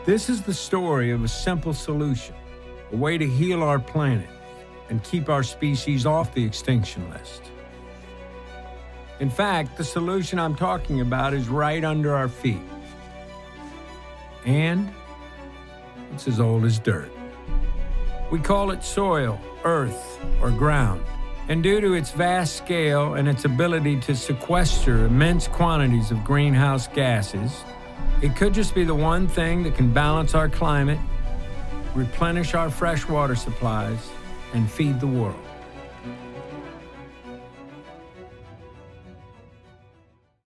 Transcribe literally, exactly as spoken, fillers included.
This is the story of a simple solution, a way to heal our planet and keep our species off the extinction list. In fact, the solution I'm talking about is right under our feet. And it's as old as dirt. We call it soil, earth, or ground. And due to its vast scale and its ability to sequester immense quantities of greenhouse gases, it could just be the one thing that can balance our climate, replenish our fresh water supplies, and feed the world.